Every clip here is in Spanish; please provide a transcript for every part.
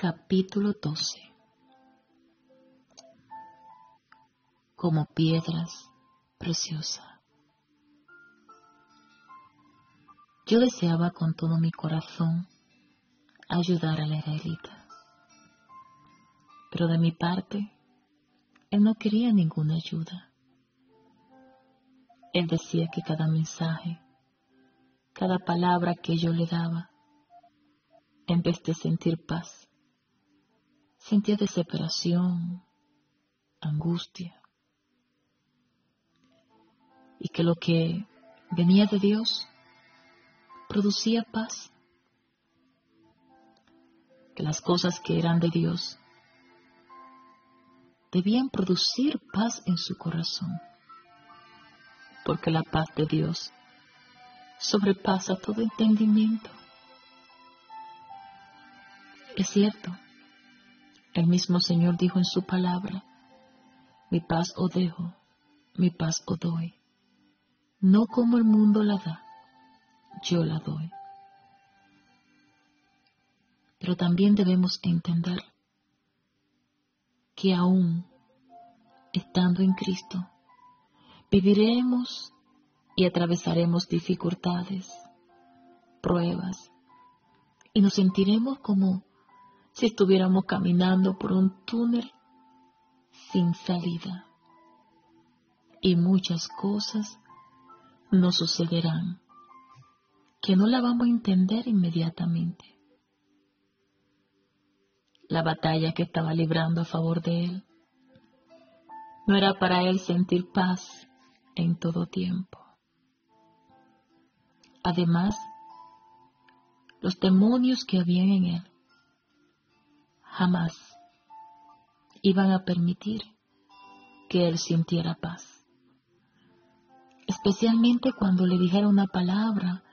Capítulo 12. Como piedras preciosas. Yo deseaba con todo mi corazón ayudar al israelita, pero de mi parte, él no quería ninguna ayuda. Él decía que cada mensaje, cada palabra que yo le daba, en vez de sentir paz, sentía desesperación, angustia, y que lo que venía de Dios producía paz, que las cosas que eran de Dios debían producir paz en su corazón, porque la paz de Dios sobrepasa todo entendimiento. Es cierto, el mismo Señor dijo en su palabra: mi paz os dejo, mi paz os doy, no como el mundo la da, yo la doy. Pero también debemos entender que aún estando en Cristo, viviremos y atravesaremos dificultades, pruebas, y nos sentiremos como si estuviéramos caminando por un túnel sin salida. Y muchas cosas nos sucederán que no la vamos a entender inmediatamente. La batalla que estaba librando a favor de él no era para él sentir paz en todo tiempo. Además, los demonios que habían en él jamás iban a permitir que él sintiera paz. Especialmente cuando le dijera una palabra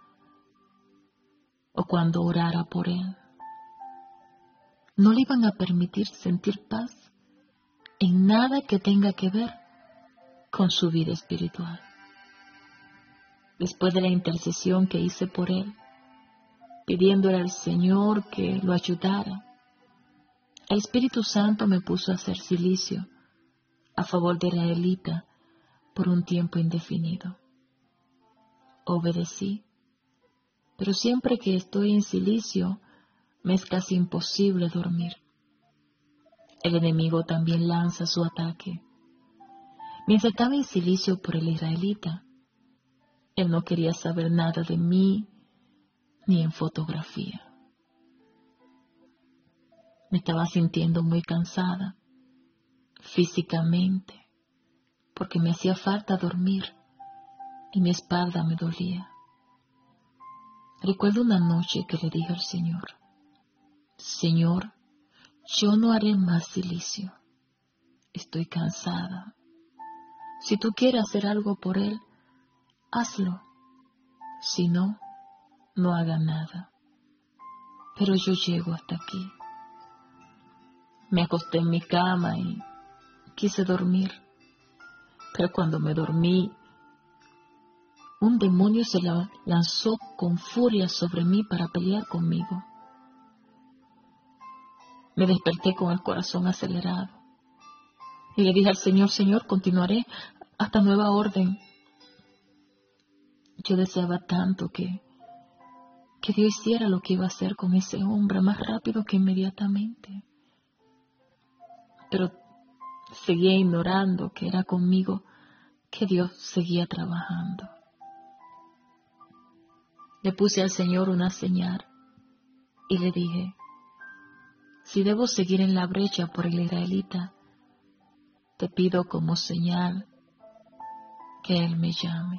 o cuando orara por él. No le iban a permitir sentir paz en nada que tenga que ver con su vida espiritual. Después de la intercesión que hice por él, pidiéndole al Señor que lo ayudara, el Espíritu Santo me puso a hacer silicio a favor de israelita por un tiempo indefinido. Obedecí, pero siempre que estoy en silicio me es casi imposible dormir. El enemigo también lanza su ataque. Mientras estaba en silicio por el israelita, él no quería saber nada de mí ni en fotografía. Me estaba sintiendo muy cansada físicamente porque me hacía falta dormir y mi espalda me dolía. Recuerdo una noche que le dije al Señor: Señor, yo no haré más silicio. Estoy cansada. Si tú quieres hacer algo por él, hazlo. Si no, no haga nada. Pero yo llego hasta aquí. Me acosté en mi cama y quise dormir. Pero cuando me dormí, un demonio se lanzó con furia sobre mí para pelear conmigo. Me desperté con el corazón acelerado y le dije al Señor: Señor, continuaré hasta nueva orden. Yo deseaba tanto que Dios hiciera lo que iba a hacer con ese hombre más rápido que inmediatamente. Pero seguía ignorando que era conmigo que Dios seguía trabajando. Le puse al Señor una señal y le dije: si debo seguir en la brecha por el israelita, te pido como señal que Él me llame.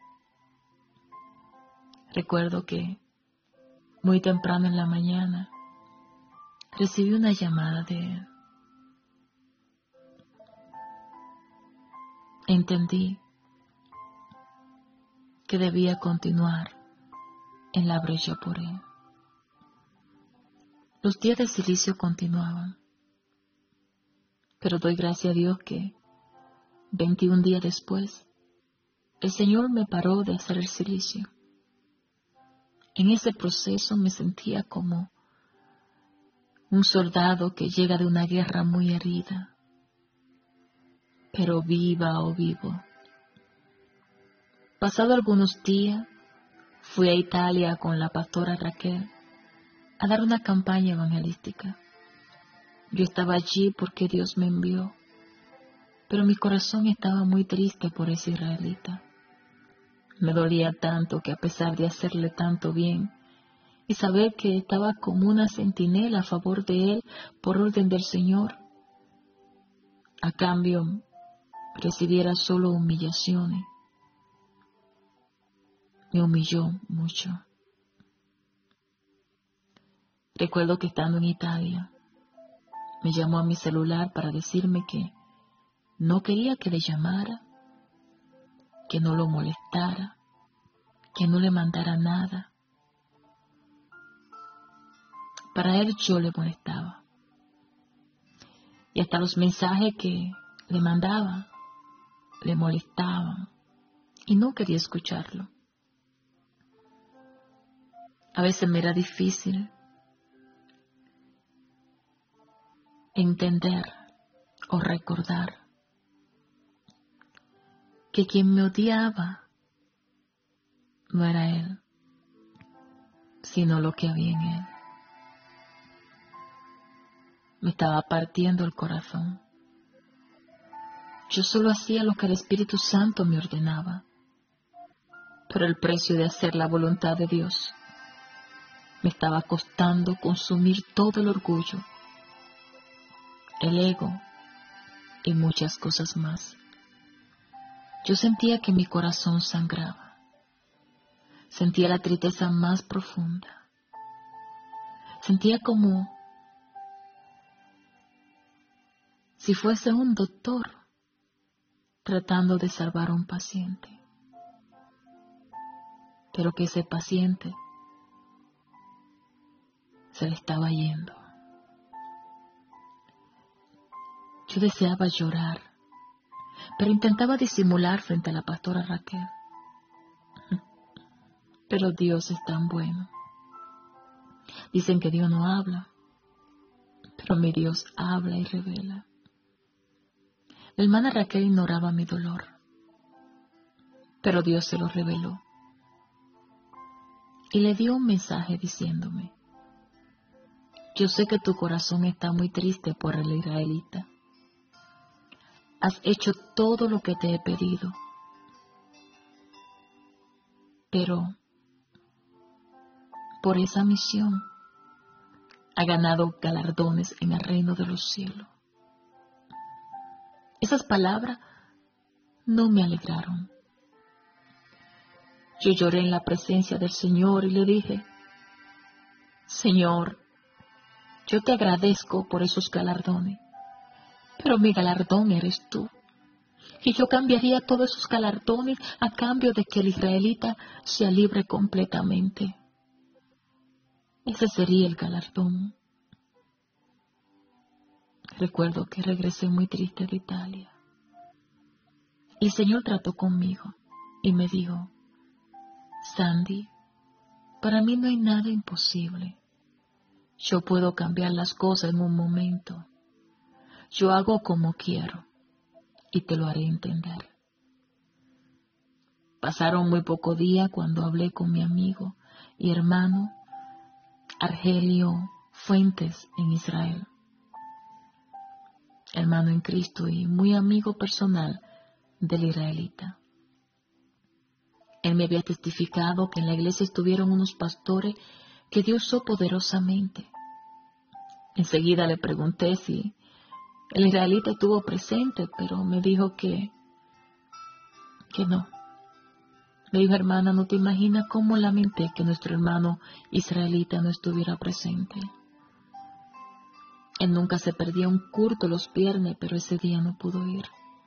Recuerdo que muy temprano en la mañana recibí una llamada de Él. Entendí que debía continuar en la brecha por Él. Los días de silicio continuaban, pero doy gracias a Dios que 21 días después el Señor me paró de hacer el silicio. En ese proceso me sentía como un soldado que llega de una guerra muy herida, pero viva o vivo. Pasado algunos días, fui a Italia con la pastora Raquel a dar una campaña evangelística. Yo estaba allí porque Dios me envió, pero mi corazón estaba muy triste por ese israelita. Me dolía tanto que a pesar de hacerle tanto bien y saber que estaba como una centinela a favor de él por orden del Señor, a cambio recibiera solo humillaciones. Me humilló mucho. Recuerdo que estando en Italia, me llamó a mi celular para decirme que no quería que le llamara, que no lo molestara, que no le mandara nada. Para él yo le molestaba. Y hasta los mensajes que le mandaba le molestaban y no quería escucharlo. A veces me era difícil entender o recordar que quien me odiaba no era él, sino lo que había en él. Me estaba partiendo el corazón. Yo solo hacía lo que el Espíritu Santo me ordenaba, pero el precio de hacer la voluntad de Dios me estaba costando consumir todo el orgullo, el ego y muchas cosas más. Yo sentía que mi corazón sangraba. Sentía la tristeza más profunda. Sentía como si fuese un doctor tratando de salvar a un paciente, pero que ese paciente se le estaba yendo. Yo deseaba llorar, pero intentaba disimular frente a la pastora Raquel. Pero Dios es tan bueno. Dicen que Dios no habla, pero mi Dios habla y revela. La hermana Raquel ignoraba mi dolor, pero Dios se lo reveló. Y le dio un mensaje diciéndome: yo sé que tu corazón está muy triste por el israelita. Has hecho todo lo que te he pedido, pero por esa misión ha ganado galardones en el reino de los cielos. Esas palabras no me alegraron. Yo lloré en la presencia del Señor y le dije: Señor, yo te agradezco por esos galardones, pero mi galardón eres tú. Y yo cambiaría todos esos galardones a cambio de que el israelita sea libre completamente. Ese sería el galardón. Recuerdo que regresé muy triste de Italia. El Señor trató conmigo y me dijo: Sandy, para mí no hay nada imposible. Yo puedo cambiar las cosas en un momento. Yo hago como quiero y te lo haré entender. Pasaron muy pocos días cuando hablé con mi amigo y hermano Argelio Fuentes en Israel, hermano en Cristo y muy amigo personal del israelita. Él me había testificado que en la iglesia estuvieron unos pastores que Dios usó poderosamente. Enseguida le pregunté si el israelita estuvo presente, pero me dijo que no. Me dijo: hermana, no te imaginas cómo lamenté que nuestro hermano israelita no estuviera presente. Él nunca se perdía un culto los viernes, pero ese día no pudo ir.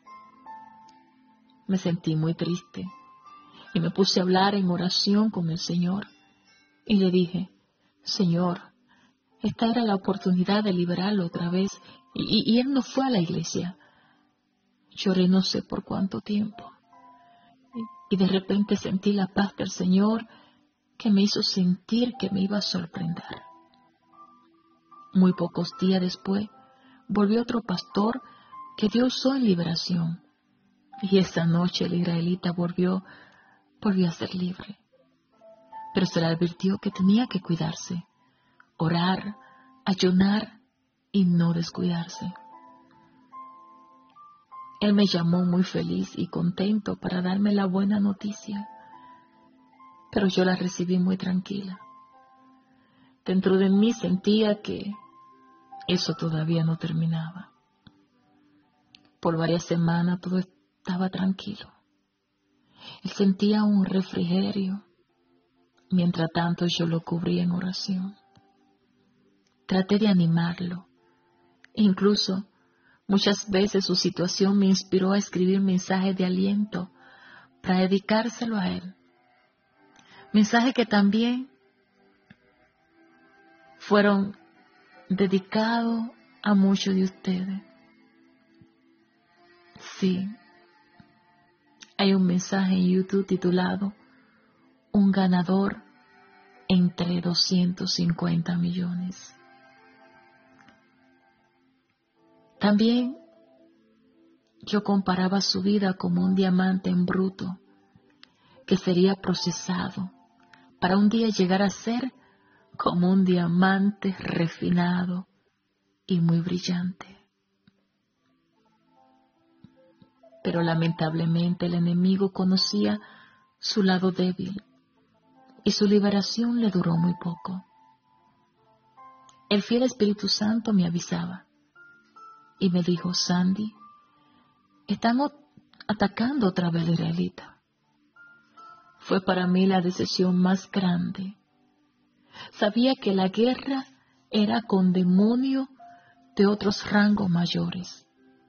Me sentí muy triste y me puse a hablar en oración con el Señor. Y le dije: Señor, esta era la oportunidad de liberarlo otra vez, y él no fue a la iglesia. Lloré no sé por cuánto tiempo. Y de repente sentí la paz del Señor que me hizo sentir que me iba a sorprender. Muy pocos días después, volvió otro pastor que Dios usó en liberación. Y esa noche el israelita volvió a ser libre. Pero se le advirtió que tenía que cuidarse, orar, ayunar y no descuidarse. Él me llamó muy feliz y contento para darme la buena noticia, pero yo la recibí muy tranquila. Dentro de mí sentía que eso todavía no terminaba. Por varias semanas todo estaba tranquilo. Él sentía un refrigerio. Mientras tanto yo lo cubría en oración. Traté de animarlo. E incluso muchas veces su situación me inspiró a escribir mensajes de aliento para dedicárselo a él. Mensajes que también fueron dedicados a muchos de ustedes. Sí, hay un mensaje en YouTube titulado Un ganador entre 250 millones. También yo comparaba su vida como un diamante en bruto que sería procesado para un día llegar a ser como un diamante refinado y muy brillante. Pero lamentablemente el enemigo conocía su lado débil y su liberación le duró muy poco. El fiel Espíritu Santo me avisaba y me dijo: Sandy, estamos atacando otra vez al israelita. Fue para mí la decisión más grande. Sabía que la guerra era con demonios de otros rangos mayores.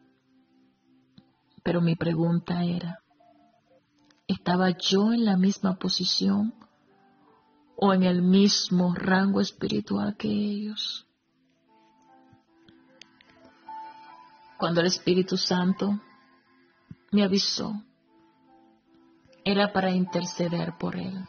Pero mi pregunta era, ¿estaba yo en la misma posición o en el mismo rango espiritual que ellos? Cuando el Espíritu Santo me avisó, era para interceder por él.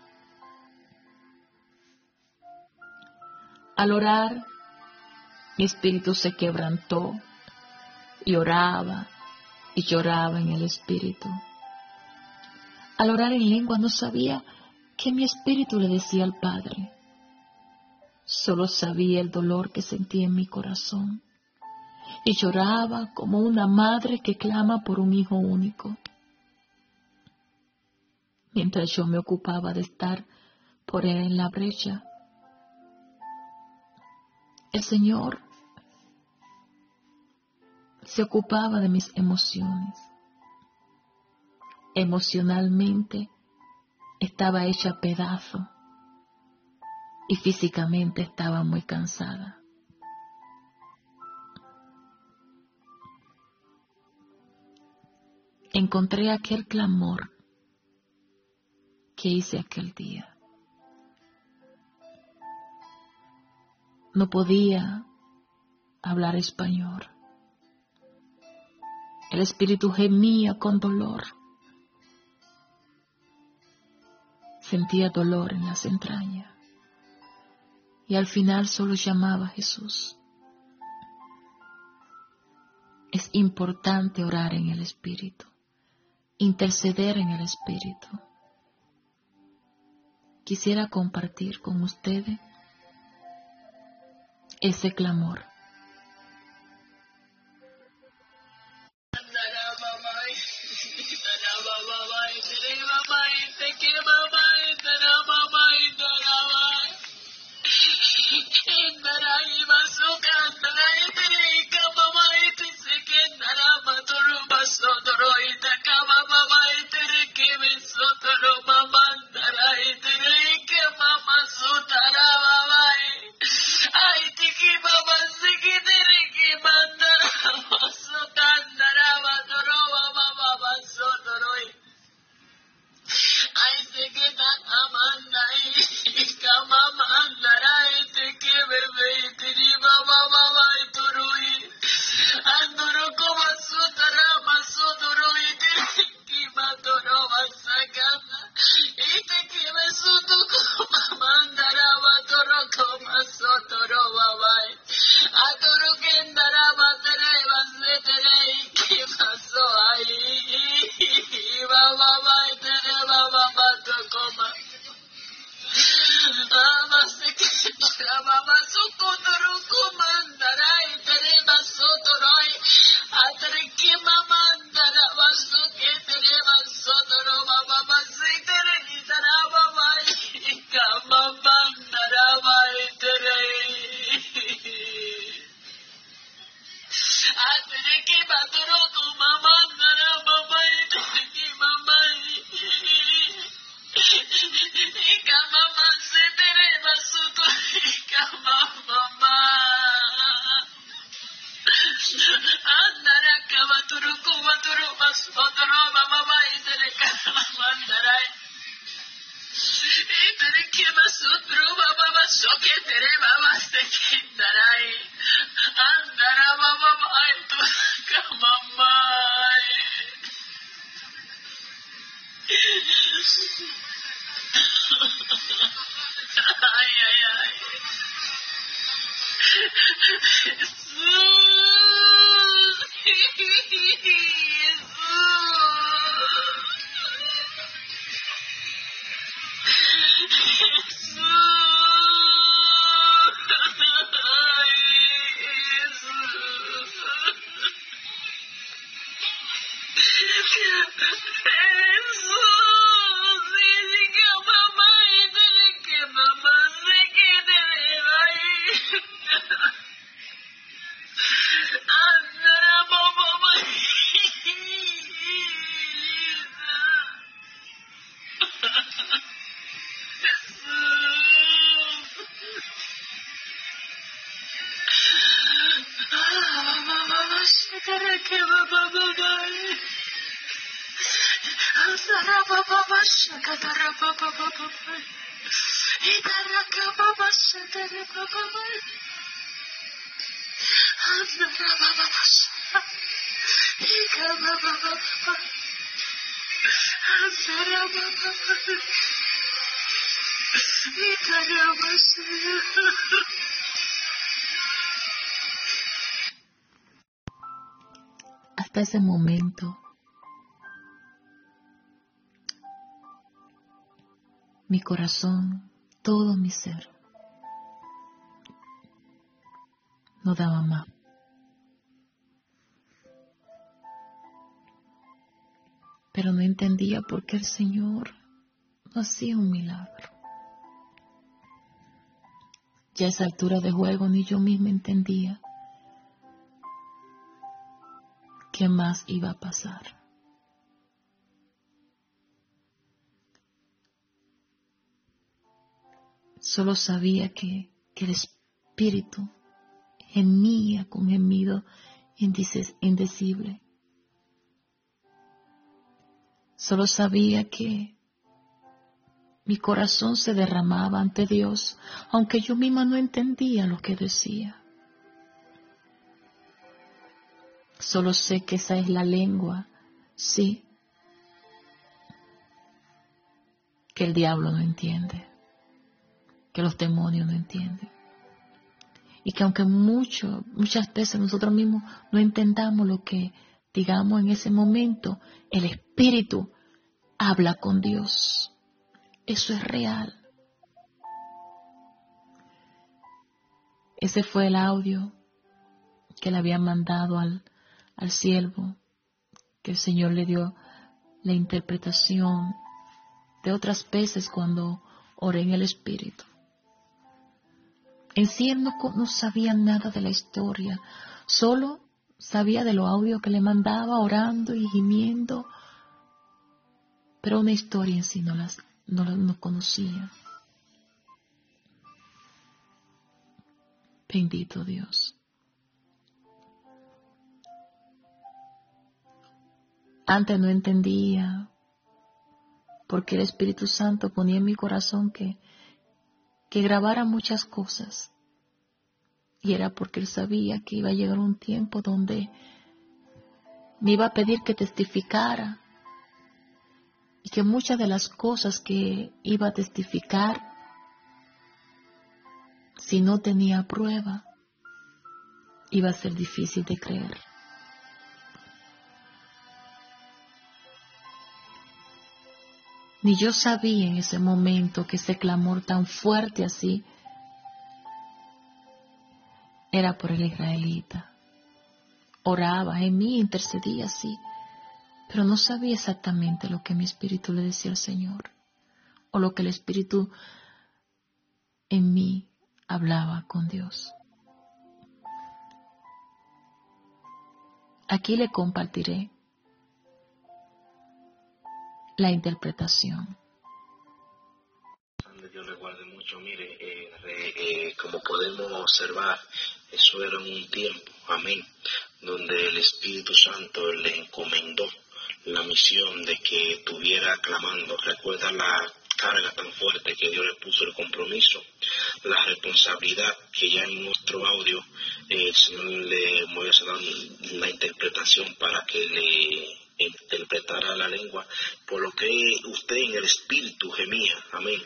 Al orar, mi espíritu se quebrantó y oraba y lloraba en el espíritu. Al orar en lengua no sabía qué mi espíritu le decía al Padre. Solo sabía el dolor que sentía en mi corazón y lloraba como una madre que clama por un hijo único. Mientras yo me ocupaba de estar por él en la brecha, el Señor se ocupaba de mis emociones. Emocionalmente estaba hecha pedazo y físicamente estaba muy cansada. Encontré aquel clamor que hice aquel día. No podía hablar español. El espíritu gemía con dolor. Sentía dolor en las entrañas. Y al final solo llamaba a Jesús. Es importante orar en el espíritu, interceder en el espíritu. Quisiera compartir con ustedes ese clamor. Hasta ese momento, mi corazón, todo mi ser, no daba más. Pero no entendía por qué el Señor no hacía un milagro. Ya a esa altura de juego ni yo misma entendía qué más iba a pasar. Solo sabía que el Espíritu gemía con gemido indecible. Solo sabía que mi corazón se derramaba ante Dios, aunque yo misma no entendía lo que decía. Solo sé que esa es la lengua, sí, que el diablo no entiende, que los demonios no entienden. Y que aunque muchas veces nosotros mismos no entendamos lo que digamos en ese momento, el Espíritu habla con Dios. Eso es real. Ese fue el audio que le habían mandado al siervo, que el Señor le dio la interpretación de otras veces cuando oré en el Espíritu. En sí él no sabía nada de la historia, solo sabía de los audios que le mandaba orando y gimiendo, pero una historia en sí no conocía. Bendito Dios. Antes no entendía por qué el Espíritu Santo ponía en mi corazón que grabara muchas cosas. Y era porque él sabía que iba a llegar un tiempo donde me iba a pedir que testificara. Y que muchas de las cosas que iba a testificar, si no tenía prueba, iba a ser difícil de creer. Ni yo sabía en ese momento que ese clamor tan fuerte así era por el israelita. Oraba, en mí intercedía, sí, pero no sabía exactamente lo que mi espíritu le decía al Señor, o lo que el espíritu en mí hablaba con Dios. Aquí le compartiré la interpretación. Dios le guarde mucho. Mire, como podemos observar, eso era un tiempo, amén, donde el Espíritu Santo le encomendó la misión de que estuviera clamando. Recuerda la carga tan fuerte que Dios le puso, el compromiso, la responsabilidad, que ya en nuestro audio el Señor le voy a dar la interpretación para que le interpretara la lengua, por lo que usted en el Espíritu gemía, amén,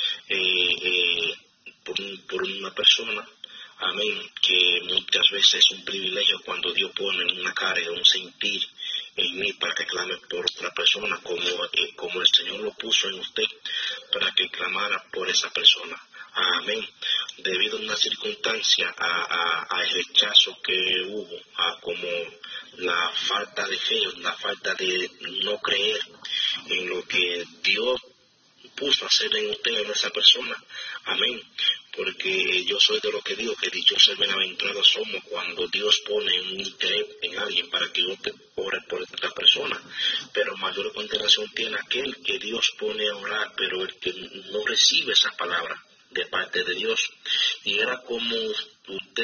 por una persona, amén, que muchas veces es un privilegio cuando Dios pone una carga, un sentir en mí para que clame por otra persona, como el Señor lo puso en usted, para que clamara por esa persona. Amén. Debido a una circunstancia, a el rechazo que hubo, a como la falta de fe, la falta de no creer en lo que Dios puso a hacer en usted, en esa persona. Amén. Porque yo soy de los que digo que dichosos y bienaventurados somos cuando Dios pone un interés en alguien para que usted ore por esta persona. Pero mayor condenación tiene aquel que Dios pone a orar, pero el que no recibe esa palabra de parte de Dios. Y era como usted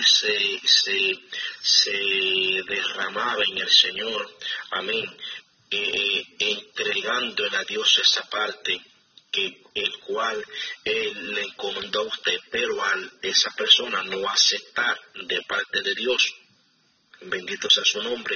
se derramaba en el Señor, amén, entregándole a Dios esa parte que el cual Él le encomendó a usted, pero a esa persona no aceptar de parte de Dios, bendito sea su nombre,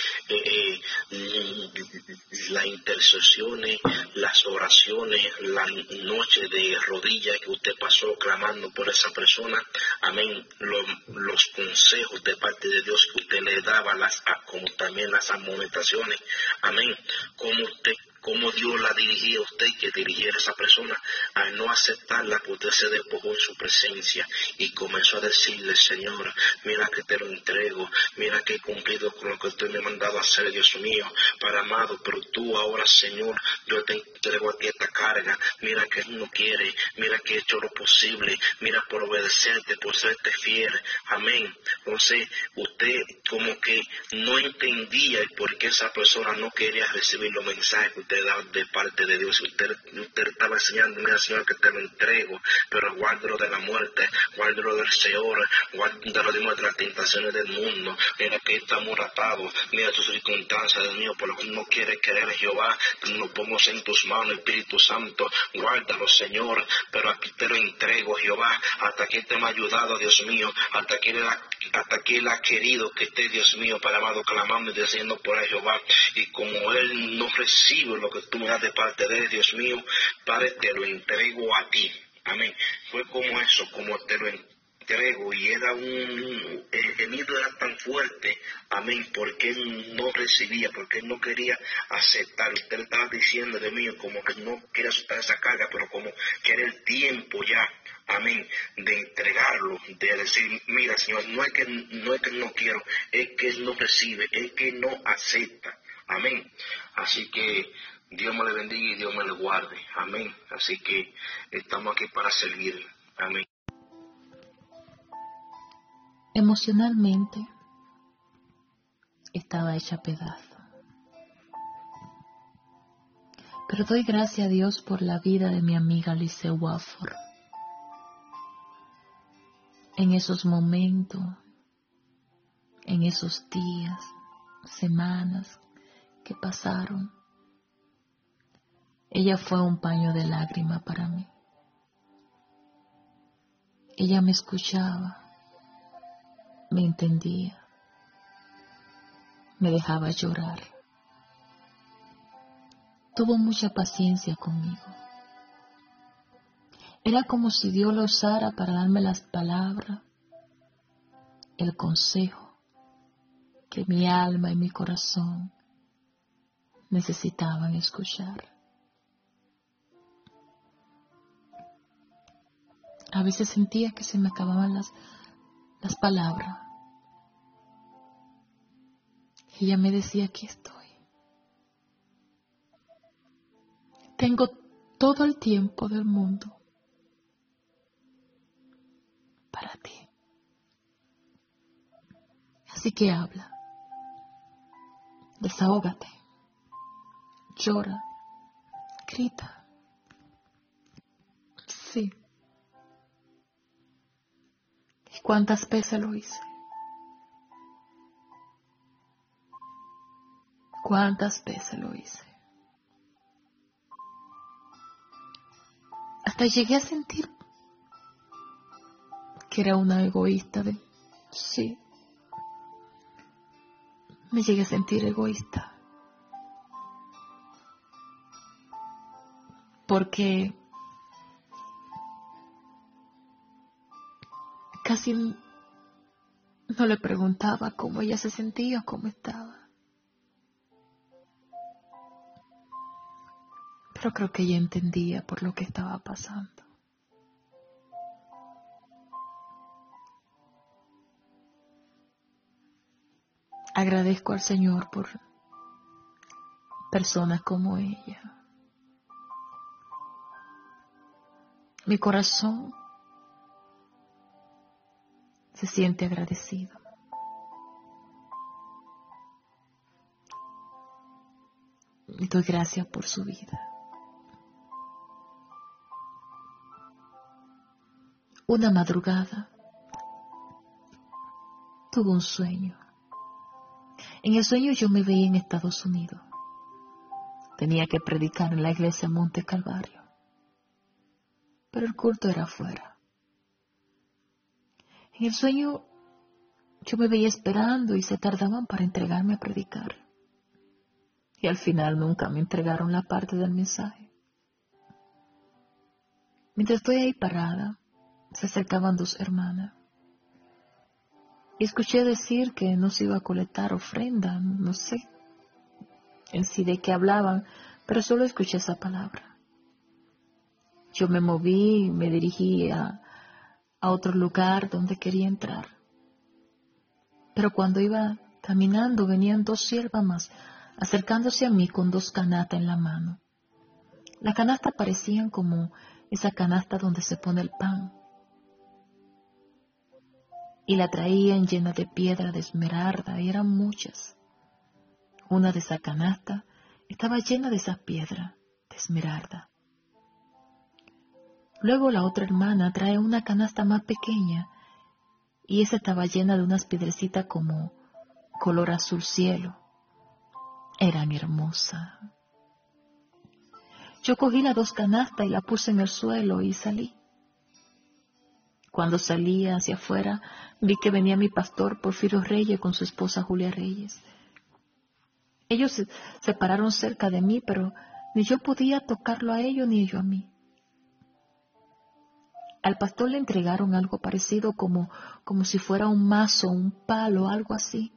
las intercesiones, las oraciones, la noche de rodillas que usted pasó clamando por esa persona, amén, los consejos de parte de Dios que usted le daba, como también las amonestaciones, amén, como Dios la dirigía a usted, que dirigiera a esa persona, al no aceptarla, pues usted se despojó en su presencia y comenzó a decirle: Señor, mira que te lo entrego, mira que he cumplido con lo que usted me ha mandado a hacer, Dios mío, para amado, pero tú ahora, Señor, yo te entrego a ti esta carga, mira que no quiere, mira que he hecho lo posible, mira por obedecerte, por serte fiel, amén. Entonces, usted como que no entendía el por qué esa persona no quería recibir los mensajes que usted da de parte de Dios. Usted estaba enseñando: mira, Señor, que te lo entrego, pero guárdalo de la muerte, guárdalo del Señor, guárdalo de las tentaciones del mundo, mira que estamos atados, mira tus circunstancias, Dios mío, por lo que no quiere querer Jehová, nos pongo en tus manos, Espíritu Santo, guárdalo, Señor, pero aquí te lo entrego, Jehová, hasta aquí te me ha ayudado, Dios mío, hasta aquí Él ha querido que esté, Dios mío, para amado, clamando y diciendo por él, Jehová, y como Él no recibe lo que tú me das de parte de él, Dios mío, Padre, te lo entrego a ti, amén. Fue como eso, como te lo entrego, y era el gemido era tan fuerte, amén, porque él no recibía, porque él no quería aceptar. Usted estaba diciendo de mí como que no quiere aceptar esa carga, pero como que era el tiempo ya, amén, de entregarlo, de decir: mira, Señor, no es que no quiero, es que él no recibe, es que no acepta, amén. Así que Dios me le bendiga y Dios me le guarde, amén. Así que estamos aquí para servir, amén. Emocionalmente estaba hecha pedazo. Pero doy gracias a Dios por la vida de mi amiga Alice Wafford. En esos momentos, en esos días, semanas que pasaron, ella fue un paño de lágrimas para mí. Ella me escuchaba, me entendía, me dejaba llorar. Tuvo mucha paciencia conmigo. Era como si Dios lo usara para darme las palabras, el consejo que mi alma y mi corazón necesitaban escuchar. A veces sentía que se me acababan las palabras, Ella me decía, aquí estoy. Tengo todo el tiempo del mundo para ti. Así que habla, desahógate, llora, grita. Sí. ¿Y cuántas veces lo hice? ¿Cuántas veces lo hice? Hasta llegué a sentir que era una egoísta de... Sí. Me llegué a sentir egoísta. Porque casi no le preguntaba cómo ella se sentía, cómo estaba. Pero creo que ella entendía por lo que estaba pasando. Agradezco al Señor por personas como ella. Mi corazón se siente agradecido. Y doy gracias por su vida. Una madrugada tuve un sueño. En el sueño yo me veía en Estados Unidos. Tenía que predicar en la iglesia Monte Calvario. Pero el culto era afuera. En el sueño yo me veía esperando y se tardaban para entregarme a predicar. Y al final nunca me entregaron la parte del mensaje. Mientras estoy ahí parada, se acercaban dos hermanas. Y escuché decir que no se iba a colectar ofrenda, no sé en sí de qué hablaban, pero solo escuché esa palabra. Yo me moví y me dirigí a otro lugar donde quería entrar. Pero cuando iba caminando venían dos siervas más acercándose a mí con dos canastas en la mano. Las canastas parecían como esa canasta donde se pone el pan. Y la traían llena de piedra de esmeralda, y eran muchas. Una de esas canastas estaba llena de esas piedras de esmeralda. Luego la otra hermana trae una canasta más pequeña, y esa estaba llena de unas piedrecitas como color azul cielo. Eran hermosas. Yo cogí las dos canastas y las puse en el suelo y salí. Cuando salí hacia afuera, vi que venía mi pastor Porfirio Reyes con su esposa Julia Reyes. Ellos se pararon cerca de mí, pero ni yo podía tocarlo a ellos ni ellos a mí. Al pastor le entregaron algo parecido como si fuera un mazo, un palo, algo así.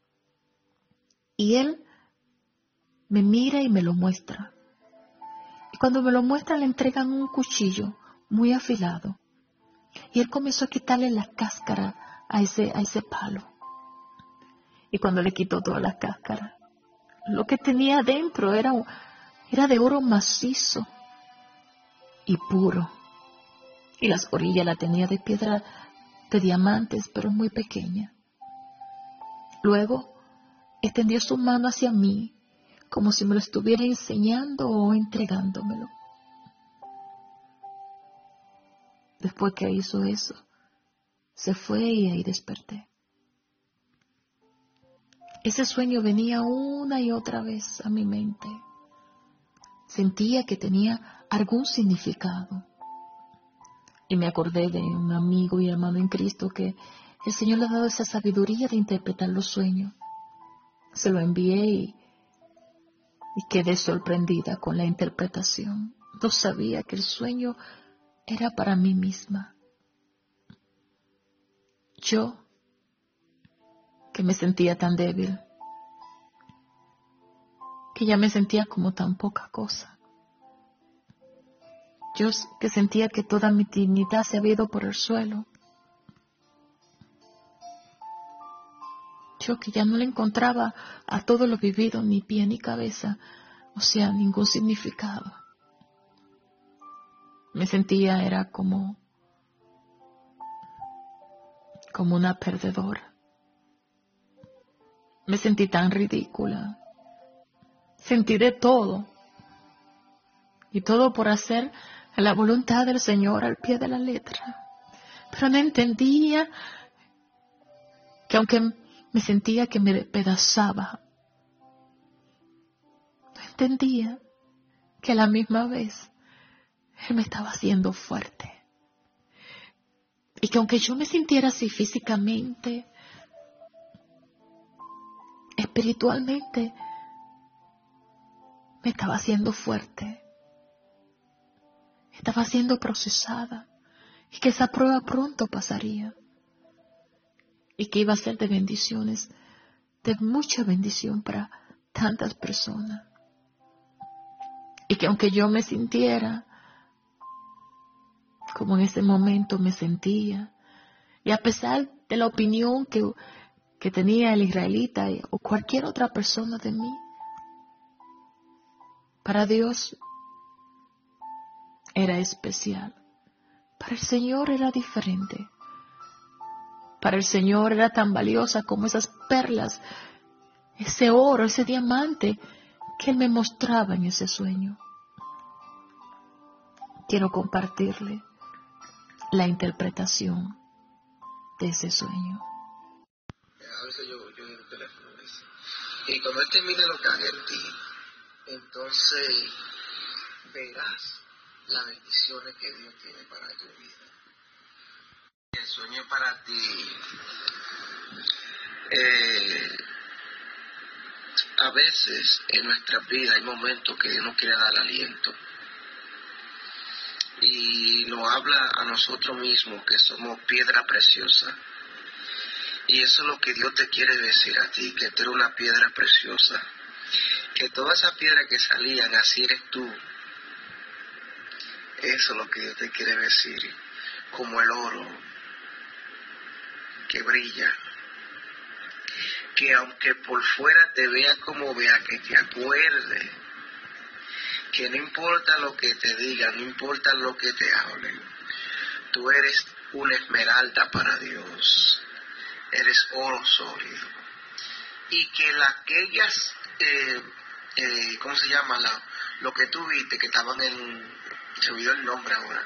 Y él me mira y me lo muestra. Y cuando me lo muestra le entregan un cuchillo muy afilado. Y él comenzó a quitarle la cáscara a ese palo. Y cuando le quitó toda la cáscara, lo que tenía adentro era de oro macizo y puro. Y las orillas la tenía de piedra de diamantes, pero muy pequeña. Luego extendió su mano hacia mí, como si me lo estuviera enseñando o entregándomelo. Después que hizo eso, se fue y ahí desperté. Ese sueño venía una y otra vez a mi mente. Sentía que tenía algún significado. Y me acordé de un amigo y hermano en Cristo que el Señor le ha dado esa sabiduría de interpretar los sueños. Se lo envié y quedé sorprendida con la interpretación. No sabía que el sueño era para mí misma. Yo, que me sentía tan débil, que ya me sentía como tan poca cosa. Yo que sentía que toda mi dignidad se había ido por el suelo. Yo que ya no le encontraba a todo lo vivido ni pie ni cabeza, o sea, ningún significado. Me sentía, era como una perdedora. Me sentí tan ridícula. Sentí de todo. Y todo por hacer la voluntad del Señor al pie de la letra. Pero no entendía que aunque me sentía que me despedazaba, no entendía que a la misma vez Él me estaba haciendo fuerte. Y que aunque yo me sintiera así físicamente, espiritualmente, me estaba haciendo fuerte. Estaba siendo procesada. Y que esa prueba pronto pasaría. Y que iba a ser de bendiciones, de mucha bendición para tantas personas. Y que aunque yo me sintiera como en ese momento me sentía, y a pesar de la opinión que tenía el israelita o cualquier otra persona de mí, para Dios era especial. Para el Señor era diferente. Para el Señor era tan valiosa como esas perlas, ese oro, ese diamante que Él me mostraba en ese sueño. Quiero compartirle la interpretación de ese sueño. A veces yo en el teléfono dice, y cuando Él termine lo que haga en ti, entonces verás las bendiciones que Dios tiene para tu vida. El sueño para ti, a veces en nuestra vida hay momentos que Dios nos quiere dar aliento y nos habla a nosotros mismos que somos piedra preciosa. Y eso es lo que Dios te quiere decir a ti, que tú eres una piedra preciosa, que todas esas piedras que salían, así eres tú. Eso es lo que Dios te quiere decir, como el oro que brilla, que aunque por fuera te vea como vea, que te acuerde, que no importa lo que te digan, no importa lo que te hablen, tú eres una esmeralda para Dios, eres oro sólido, y que aquellas, ¿cómo se llama? Lo que tú viste, que estaban se olvidó el nombre ahora,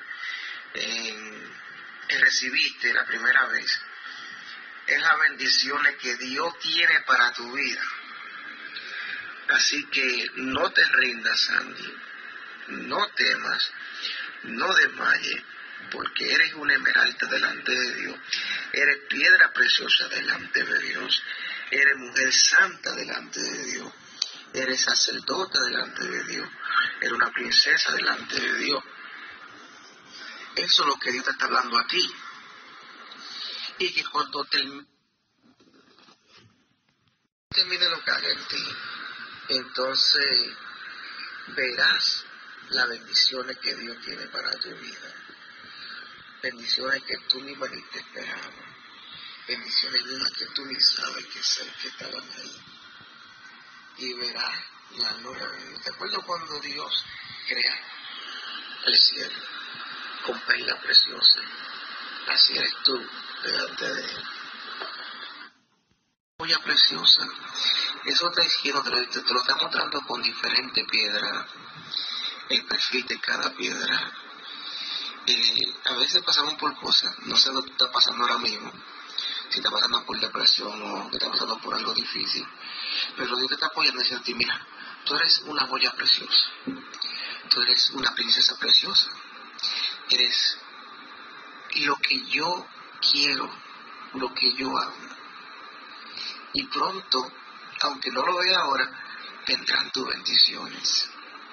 que recibiste la primera vez, es las bendiciones que Dios tiene para tu vida. Así que no te rindas, Sandy, no temas, no desmayes, porque eres una esmeralda delante de Dios, eres piedra preciosa delante de Dios, eres mujer santa delante de Dios, eres sacerdote delante de Dios, eres una princesa delante de Dios. Eso es lo que Dios te está hablando a ti. Y que cuando termine lo que haga en ti, entonces verás las bendiciones que Dios tiene para tu vida. Bendiciones que tú ni te esperabas. Bendiciones en las que tú ni sabes que estaban ahí. Y verás la gloria de Dios. ¿Te acuerdas cuando Dios crea el cielo con perlas preciosas? Así eres tú delante de Él. Joya preciosa. Eso te quiero, te lo está mostrando con diferentes piedras, el perfil de cada piedra. A veces pasamos por cosas, no sé lo que está pasando ahora mismo, si está pasando por depresión o que está pasando por algo difícil, pero Dios te está apoyando y dice a ti, mira, tú eres una joya preciosa, tú eres una princesa preciosa, eres lo que yo quiero, lo que yo amo. Y pronto, aunque no lo vea ahora, vendrán tus bendiciones.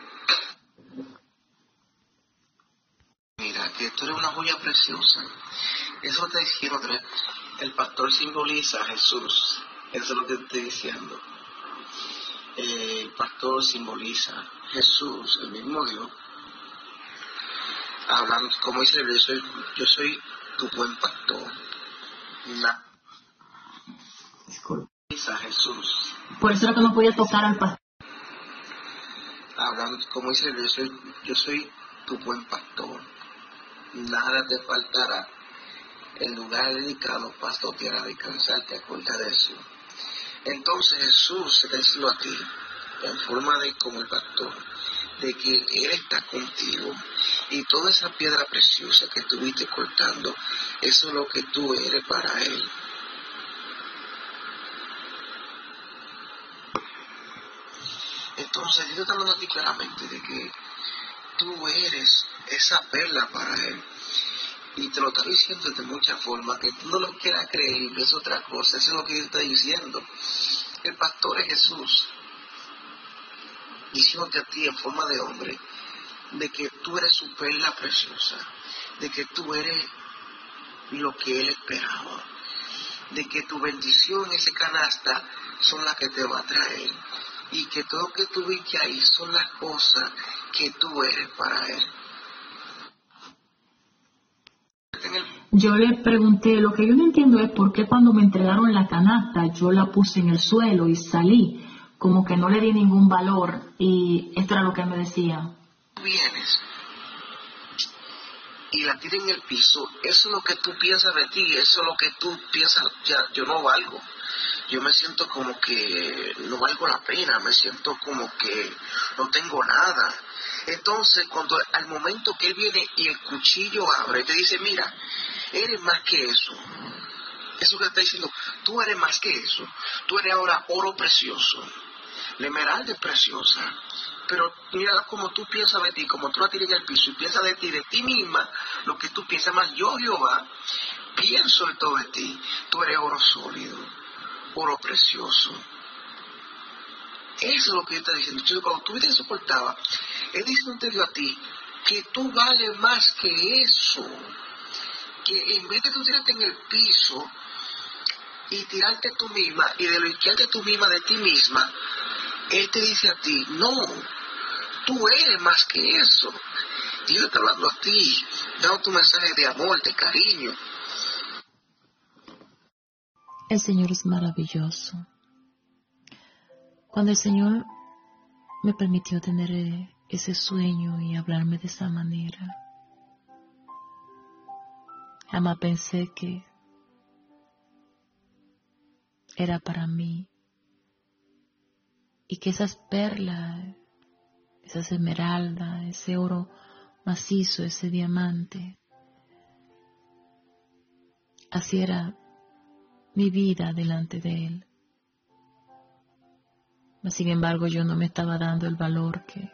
Mira, que tú eres una joya preciosa. Eso te quiero traer. El pastor simboliza a Jesús. Eso es lo que te estoy diciendo. El pastor simboliza a Jesús, el mismo Dios. Hablando, como dice el Dios, yo soy tu buen pastor. a Jesús. Por eso era que no podía tocar al pastor. Hablando, como dice, yo soy tu buen pastor. Nada te faltará. El lugar dedicado, pastor, te hará descansar, te acuerdas de eso. Entonces Jesús se está diciendo a ti, en forma de como el pastor, de que Él está contigo. Y toda esa piedra preciosa que estuviste cortando, eso es lo que tú eres para Él. Entonces Dios está hablando a ti claramente de que tú eres esa perla para Él. Y te lo está diciendo de muchas formas, que tú no lo quieras creer y ves otra cosa. Eso es lo que Dios está diciendo. El pastor es Jesús, diciéndote a ti en forma de hombre, de que tú eres su perla preciosa, de que tú eres lo que Él esperaba, de que tu bendición en ese canasta son las que te va a traer, y que todo lo que tú viste ahí son las cosas que tú eres para Él. Yo le pregunté, lo que yo no entiendo es por qué cuando me entregaron la canasta yo la puse en el suelo y salí, como que no le di ningún valor, y esto era lo que me decía. Vienes y la tiras en el piso, eso es lo que tú piensas de ti, eso es lo que tú piensas, ya yo no valgo. Yo me siento como que no valgo la pena, me siento como que no tengo nada. Entonces, cuando al momento que Él viene y el cuchillo abre, te dice, mira, eres más que eso. Eso que te está diciendo, tú eres más que eso. Tú eres ahora oro precioso, la esmeralda es preciosa. Pero mira como tú piensas de ti, como tú la tiras en el piso y piensas de ti misma, lo que tú piensas más. Yo, Jehová, pienso en todo de ti. Tú eres oro sólido, oro precioso. Eso es lo que Él está diciendo. Entonces, cuando tú te soportaba, Él dice a ti que tú vales más que eso. Que en vez de tú tirarte en el piso y tirarte tú misma y deleitarte tú misma de ti misma, Él te dice a ti, no, tú eres más que eso. Dios está hablando a ti, dando tu mensaje de amor, de cariño. El Señor es maravilloso. Cuando el Señor me permitió tener ese sueño y hablarme de esa manera, jamás pensé que era para mí y que esas perlas, esas esmeraldas, ese oro macizo, ese diamante, así era mi vida delante de Él. Sin embargo, yo no me estaba dando el valor que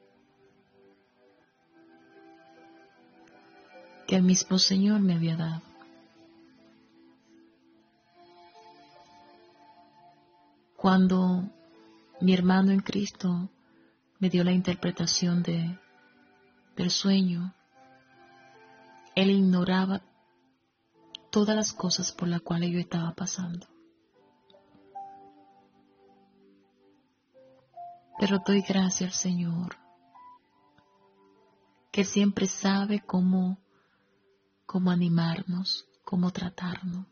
el mismo Señor me había dado. Cuando mi hermano en Cristo me dio la interpretación del sueño, él ignoraba todas las cosas por las cuales yo estaba pasando. Pero doy gracias al Señor, que siempre sabe cómo animarnos, cómo tratarnos.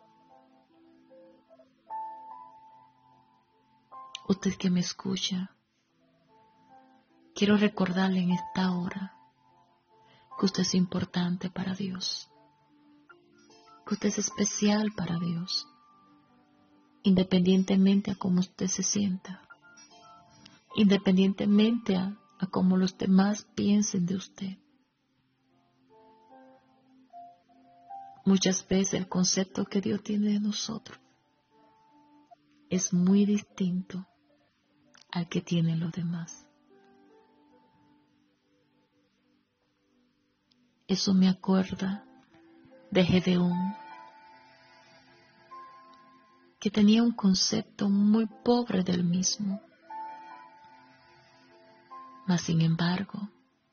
Usted que me escucha, quiero recordarle en esta hora que usted es importante para Dios, que usted es especial para Dios, independientemente a cómo usted se sienta, independientemente a cómo los demás piensen de usted. Muchas veces el concepto que Dios tiene de nosotros es muy distinto al que tienen los demás. Eso me acuerda de Gedeón, que tenía un concepto muy pobre del mismo. Mas sin embargo,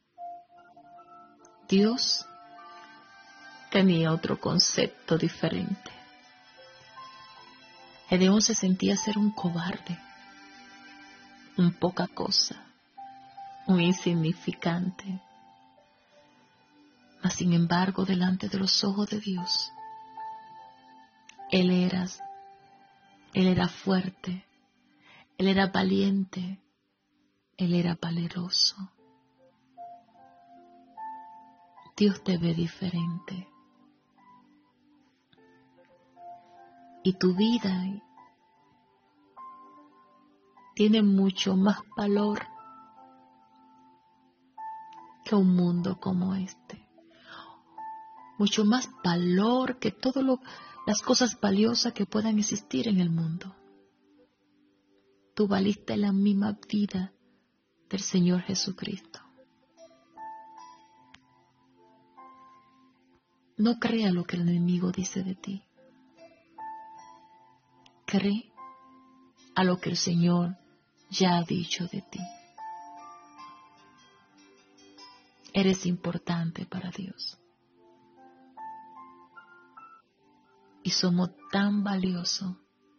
Dios tenía otro concepto diferente. Gedeón se sentía ser un cobarde, un poca cosa, un insignificante. Mas sin embargo, delante de los ojos de Dios, él era Él era fuerte, Él era valiente, Él era valeroso. Dios te ve diferente. Y tu vida tiene mucho más valor que un mundo como este. Mucho más valor que todas las cosas valiosas que puedan existir en el mundo. Tú valiste la misma vida del Señor Jesucristo. No crea lo que el enemigo dice de ti. Cree a lo que el Señor ya ha dicho de ti. Eres importante para Dios. Y somos tan valiosos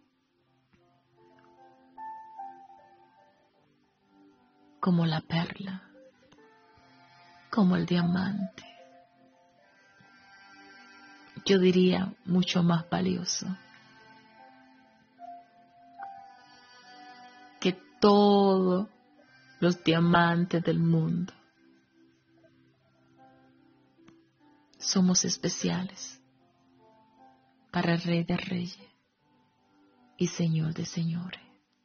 como la perla, como el diamante. Yo diría mucho más valioso que todos los diamantes del mundo. Somos especiales para el Rey de Reyes y Señor de Señores.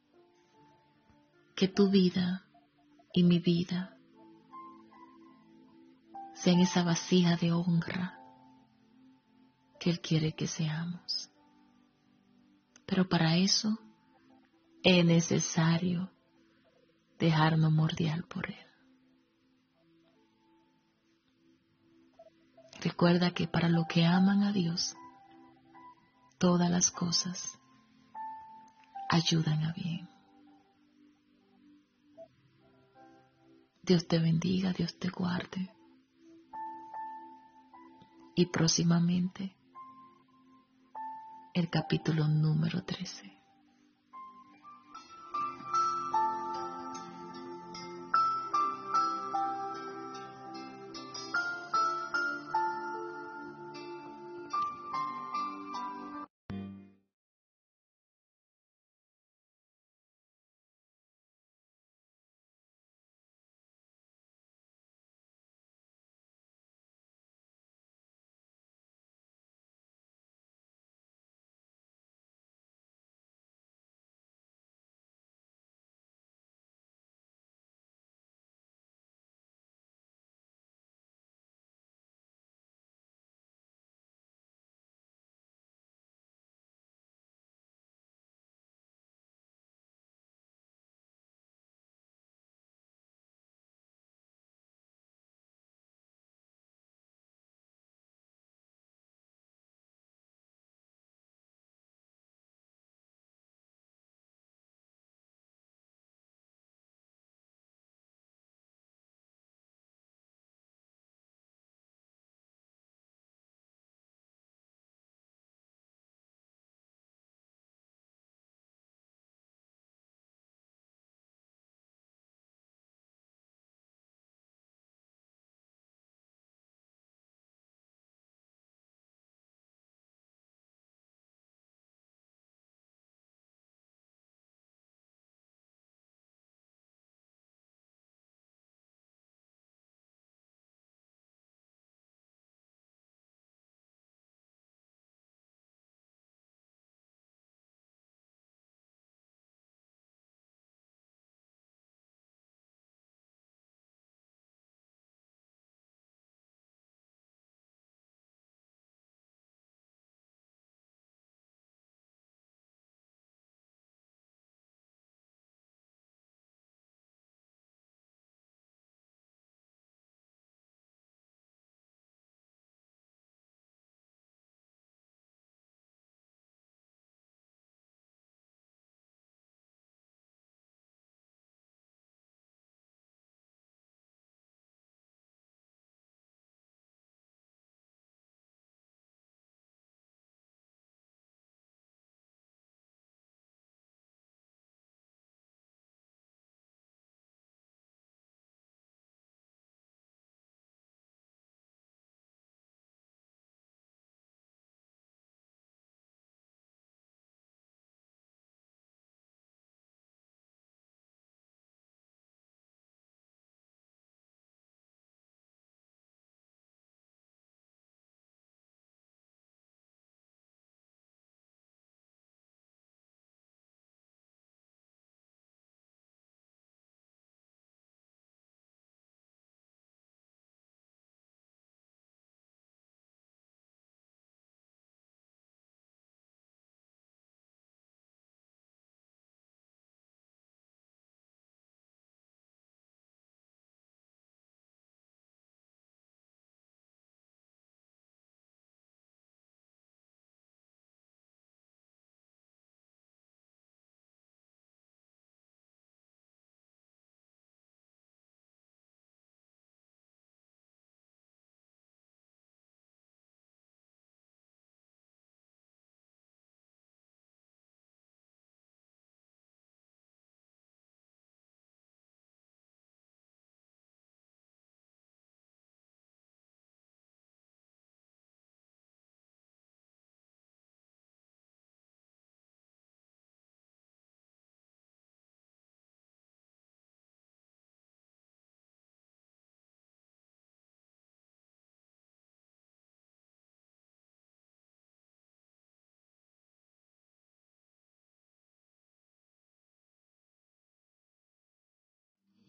Que tu vida y mi vida sean esa vasija de honra que Él quiere que seamos. Pero para eso es necesario dejarnos mordiar por Él. Recuerda que para los que aman a Dios, todas las cosas ayudan a bien. Dios te bendiga, Dios te guarde. Y próximamente el capítulo número 13.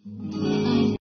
Amén.